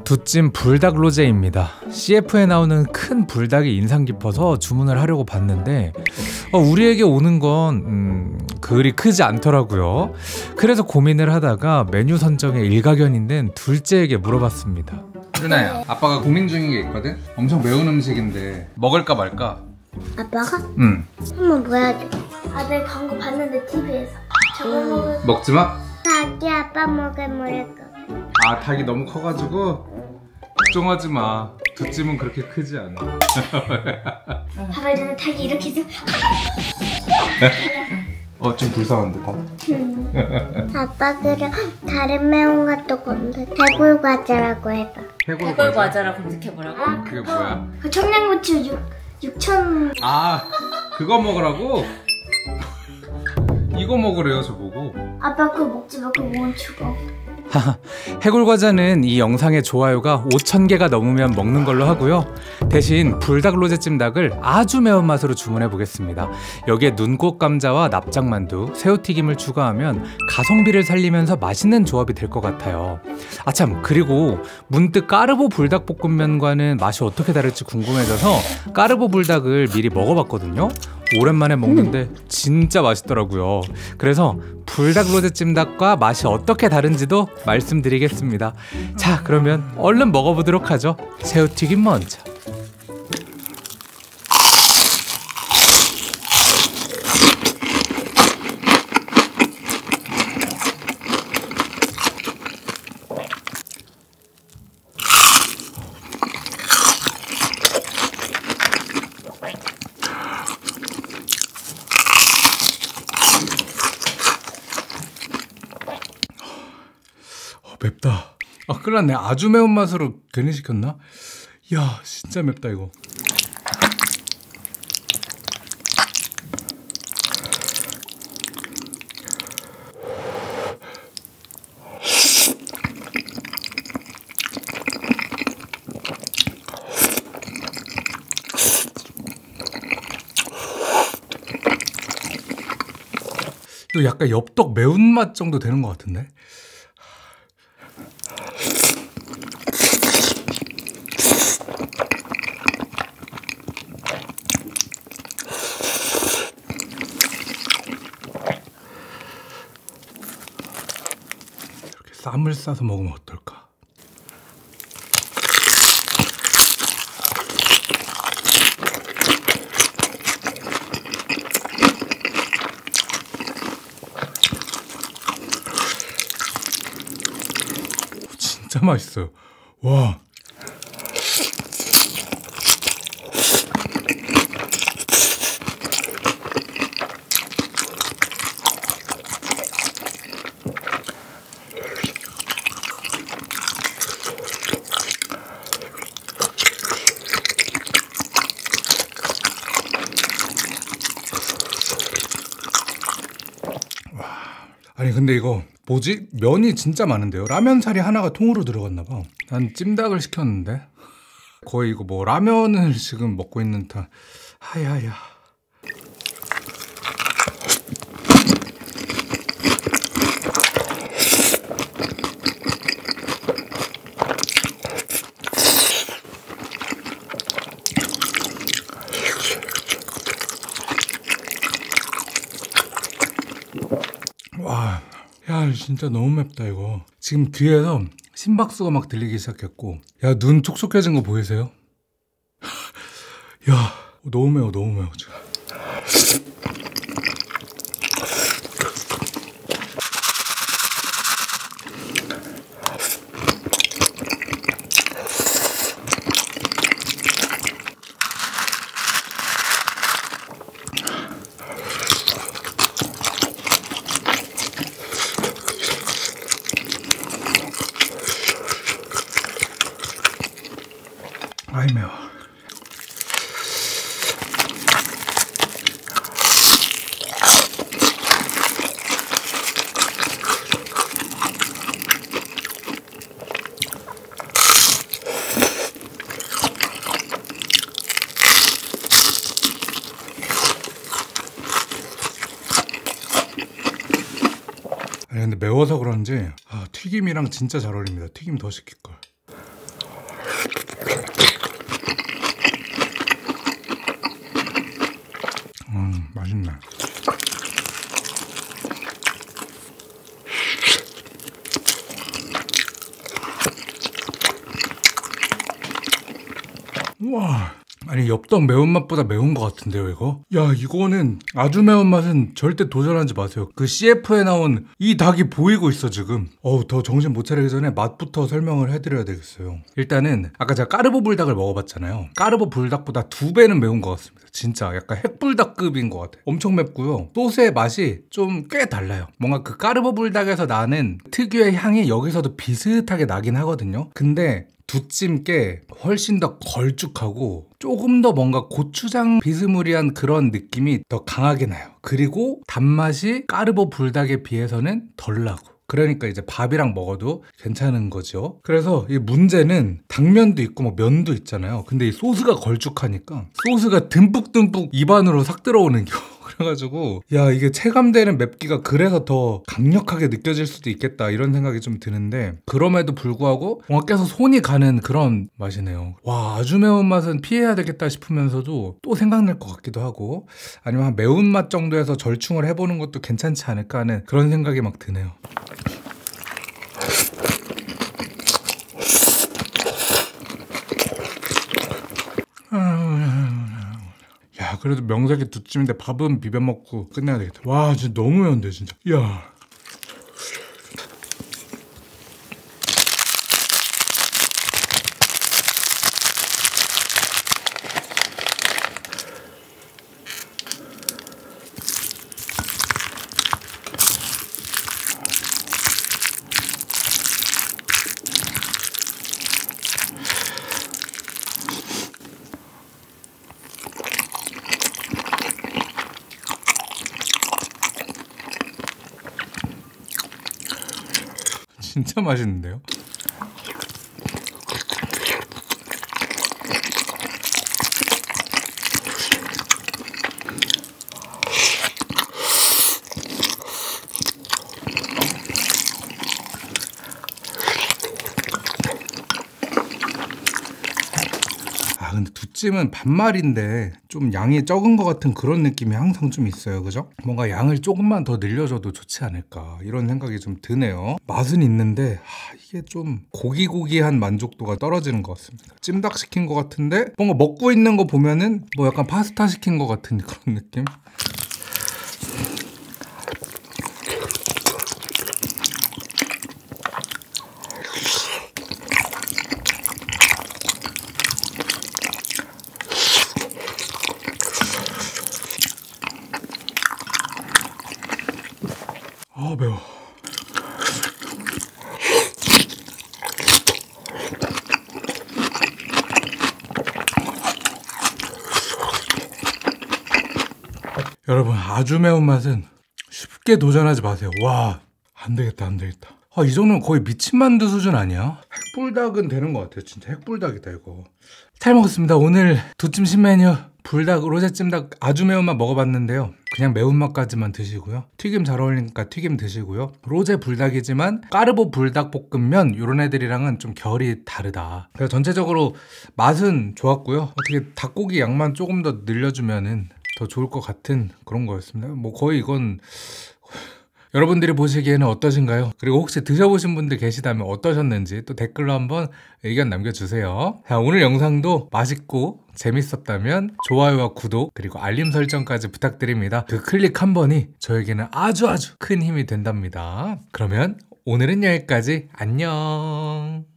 두찜 불닭 로제입니다. CF에 나오는 큰 불닭이 인상 깊어서 주문을 하려고 봤는데 우리에게 오는 건 그리 크지 않더라고요. 그래서 고민을 하다가 메뉴 선정에 일가견인 둘째에게 물어봤습니다. 유나야, 아빠가 고민 중인 게 있거든? 엄청 매운 음식인데 먹을까 말까? 아빠가? 응. 한번 보여줘. 아들 광고 봤는데 TV에서. 저거 먹을. 먹지마? 닭이 아빠 먹을 모를까. 아, 닭이 너무 커가지고 걱정하지마. 두찜은 그렇게 크지 않아. 봐봐, 저는 닭이 이렇게 있어. 좀 불쌍한데 닭? 아빠 그럼 다른 매운 것도 검색. 해골 과자라고 해봐. 해골 과자라 검색해보라고? 그게 뭐야? 그 청양고추 6,000. 아, 그거 먹으라고? 이거 먹으래요 저보고. 아빠 그거 먹지 마. 그거 못 죽어. 해골과자는 이 영상의 좋아요가 5,000개가 넘으면 먹는 걸로 하고요. 대신 불닭 로제찜닭을 아주 매운맛으로 주문해 보겠습니다. 여기에 눈꽃 감자와 납작만두, 새우튀김을 추가하면 가성비를 살리면서 맛있는 조합이 될 것 같아요. 아참, 그리고 문득 까르보 불닭볶음면과는 맛이 어떻게 다를지 궁금해져서 까르보 불닭을 미리 먹어봤거든요. 오랜만에 먹는데 진짜 맛있더라고요. 그래서 불닭 로제찜닭과 맛이 어떻게 다른지도 말씀드리겠습니다. 자, 그러면 얼른 먹어보도록 하죠. 새우튀김 먼저. 맵다. 큰일 났네. 아주 매운맛으로 괜히 시켰나? 이야, 진짜 맵다 이거. 이거 약간 엽떡 매운맛 정도 되는 것 같은데? 쌈을 싸서 먹으면 어떨까? 진짜 맛있어요. 와. 아니 근데 이거 뭐지? 면이 진짜 많은데요? 라면 사리 하나가 통으로 들어갔나봐. 난 찜닭을 시켰는데 거의 이거 뭐 라면을 지금 먹고 있는 듯한. 하야야. 와, 야 진짜 너무 맵다 이거. 지금 귀에서 심박수가 막 들리기 시작했고, 야 눈 촉촉해진 거 보이세요? 야 너무 매워, 너무 매워 지금. 아이 매워. 아니 근데 매워서 그런지 튀김이랑 진짜 잘 어울립니다. 튀김 더 시킬걸. 맛있네. 우와, 아니 엽떡 매운맛보다 매운 것 같은데요 이거? 야, 이거는 아주 매운맛은 절대 도전하지 마세요. 그 CF에 나온 이 닭이 보이고 있어 지금. 더 정신 못 차리기 전에 맛부터 설명을 해드려야 되겠어요. 일단은 아까 제가 까르보 불닭을 먹어봤잖아요. 까르보 불닭보다 2배는 매운 것 같습니다. 진짜 약간 핵불닭급인 것 같아요. 엄청 맵고요. 소스의 맛이 좀 꽤 달라요. 뭔가 그 까르보 불닭에서 나는 특유의 향이 여기서도 비슷하게 나긴 하거든요. 근데 두찜께 훨씬 더 걸쭉하고 조금 더 뭔가 고추장 비스무리한 그런 느낌이 더 강하게 나요. 그리고 단맛이 까르보 불닭에 비해서는 덜 나고, 그러니까 이제 밥이랑 먹어도 괜찮은 거죠. 그래서 이 문제는 당면도 있고 뭐 면도 있잖아요. 근데 이 소스가 걸쭉하니까 소스가 듬뿍듬뿍 입안으로 싹 들어오는 겨. 그래가지고 야, 이게 체감되는 맵기가 그래서 더 강력하게 느껴질 수도 있겠다 이런 생각이 좀 드는데, 그럼에도 불구하고 뭔가 계속 손이 가는 그런 맛이네요. 와, 아주 매운맛은 피해야 되겠다 싶으면서도 또 생각날 것 같기도 하고, 아니면 한 매운맛 정도에서 절충을 해보는 것도 괜찮지 않을까 하는 그런 생각이 막 드네요. 야, 그래도 명색이 두찜인데 밥은 비벼 먹고 끝내야 되겠다. 와, 진짜 너무 매운데 진짜. 야. 진짜 맛있는데요? 근데 두찜은 반말인데 좀 양이 적은 것 같은 그런 느낌이 항상 좀 있어요. 그죠? 뭔가 양을 조금만 더 늘려줘도 좋지 않을까 이런 생각이 좀 드네요. 맛은 있는데 이게 좀 고기고기한 만족도가 떨어지는 것 같습니다. 찜닭 시킨 것 같은데 뭔가 먹고 있는 거 보면은 뭐 약간 파스타 시킨 것 같은 그런 느낌? 매워. 여러분, 아주 매운맛은 쉽게 도전하지 마세요. 와, 안 되겠다. 이 정도면 거의 미친 만두 수준 아니야? 핵불닭은 되는 것 같아요. 진짜 핵불닭이다 이거. 잘 먹었습니다. 오늘 두찜 신메뉴 불닭 로제찜닭 아주 매운맛 먹어봤는데요. 그냥 매운맛까지만 드시고요. 튀김 잘 어울리니까 튀김 드시고요. 로제 불닭이지만 까르보 불닭 볶음면 이런 애들이랑은 좀 결이 다르다. 그래서 전체적으로 맛은 좋았고요. 어떻게 닭고기 양만 조금 더 늘려주면은 더 좋을 것 같은 그런 거였습니다. 뭐 거의 이건 여러분들이 보시기에는 어떠신가요? 그리고 혹시 드셔보신 분들 계시다면 어떠셨는지 또 댓글로 한번 의견 남겨주세요. 자, 오늘 영상도 맛있고 재밌었다면 좋아요와 구독 그리고 알림 설정까지 부탁드립니다. 그 클릭 한 번이 저에게는 아주 큰 힘이 된답니다. 그러면 오늘은 여기까지. 안녕.